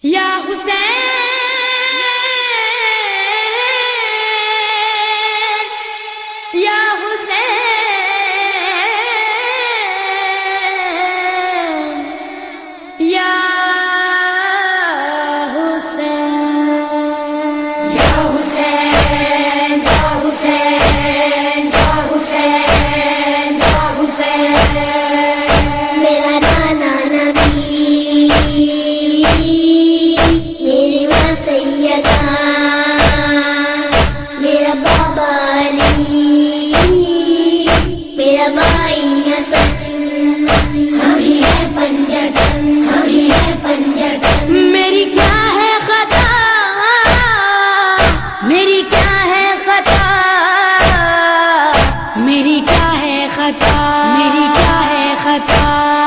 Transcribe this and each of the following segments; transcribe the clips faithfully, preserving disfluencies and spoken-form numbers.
یا حسین یا حسین یا حسین یا حسین یا حسین یا حسین یا حسین میرا نانا نبی میری ماں سیدہ میرا بابا علی میرا بھائی حسن ہم ہی ہے پنجتن ہم ہی ہے پنجتن میری کیا ہے خطا میری کیا ہے خطا میری کیا ہے خطا میری کیا ہے خطا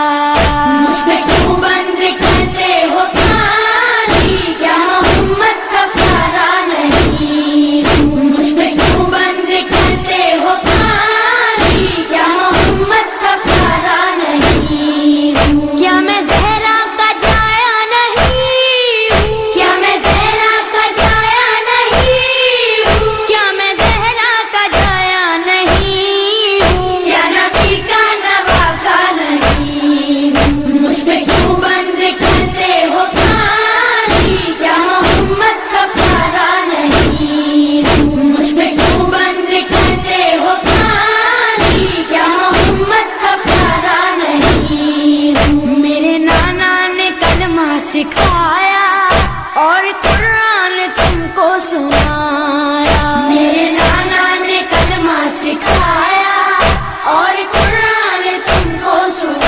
مجھ پہ کیوں بند کرتے ہو پانی کیا محمد کا پیارا نہیں مجھ پہ کیوں بند کرتے ہو پانی کیا محمد کا پیارا نہیں کیا میں زہرا کا جایا نہیں کیا میں زہرا کا جایا نہیں کیا میں زہرا کا جایا نہیں کیا نبی کا نواسا نہیں مجھ پہ کیوں بند کرتے ہو پانی کیا محمد کا پیارا نہیں مجھ پہ کیوں بند کرتے ہو پانی کیا محمد کا پیارا نہیں میرے نانا نے کلمہ سکھایا اور قرآن تم کو سنایا میرے نانا نے کلمہ سکھایا اور قرآن تم کو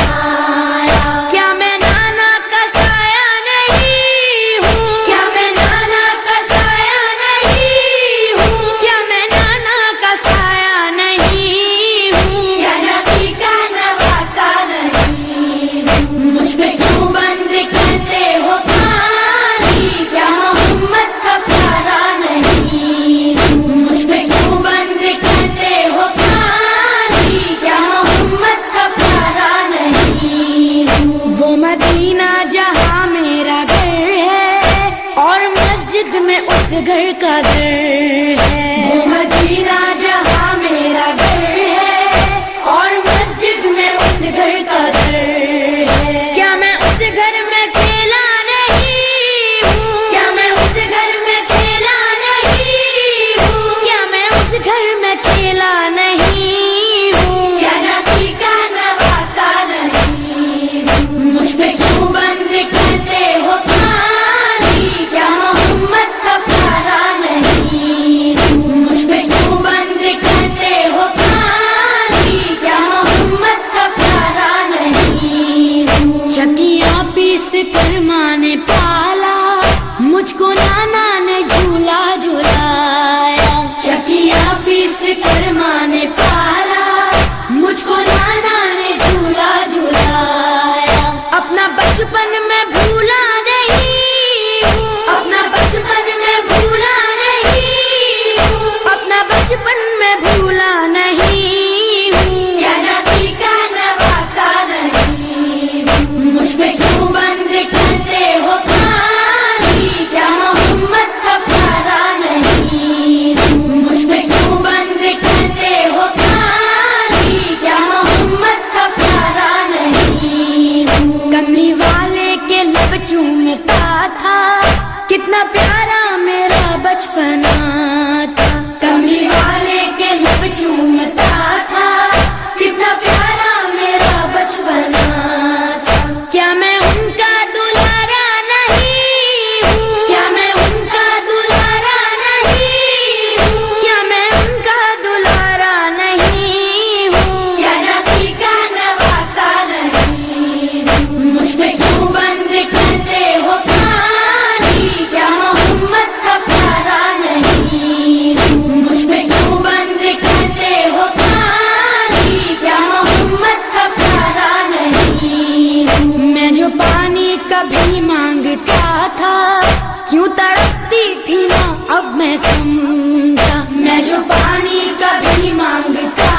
سنایا کیا میں نانا کا سایہ نہیں ہوں کیا میں نانا کا سایہ نہیں ہوں کیا میں نانا کا سایہ نہیں ہوں کیا نبی کا نواسا نہیں مجھ پہ کیوں بند کرتے ہو پانی کیا محمد کا پیارا نہیں مجھ پہ کیوں بند کرتے ہو پانی کیا محمد کا پیارا نہیں وہ مدینہ جہاں میرا گھر ہے اور مسجد میں اس گھر کا در ہے وہ مدینہ جہاں میرا گھر ہے اور مسجد میں اس گھر کا در ہے کیا میں اس گھر میں کھیلا نہیں ہوں کیا میں اس گھر میں کھیلا نہیں ہوں کیا میں اس گھر میں کھیلا نہیں ہوں کیا نبی کا نواسا نہیں مجھ پہ کیوں بند کرتے ہو پانی کیا محمد کا پیارا نہیں مجھ پہ کیوں بند کرتے ہو پانی کیا محمد کا پیارا نہیں چکیاں پیس کر ماں نے پالا مجھ کو نانا نے جھولا جھولایا چکیاں پیس کر ماں نے پالا مجھ کو نانا نے جھولا جھولایا اپنا بچپن میں بھولا نہیں ہوں اپنا بچپن میں بھولا نہیں ہوں اپنا بچپن میں بھولا نہیں ہوں کیا نبی کا نواسا نہیں مجھ پہ کیوں بند کرتے ہو پانی کیا محمد کا پیارا نہیں مجھ پہ کیوں بند کرتے ہو پانی کیا محمد کا پیارا نہیں کملی والے کے لب چومتا تھا کتنا پیارا میرا بچپنا تھا کملی والے کے لب چومتا تھا کتنا پیارا میرا بچپنا تھا کیا میں ان کا دلارا نہیں ہوں کیا میں ان کا دلارا نہیں ہوں کیا میں ان کا دلارا نہیں ہوں کیا نبی کا نواسا نہیں مجھ پہ کیوں بند کرتے ہو پانی کیا محمد کا پیارا نہیں مجھ پہ کیوں بند کرتے ہو پانی کیا محمد کا پیارا نہیں میں جو پانی کبھی مانگتا تھا کیوں تڑپتی تھی ماں اب میں سمجھا میں جو پانی کبھی مانگتا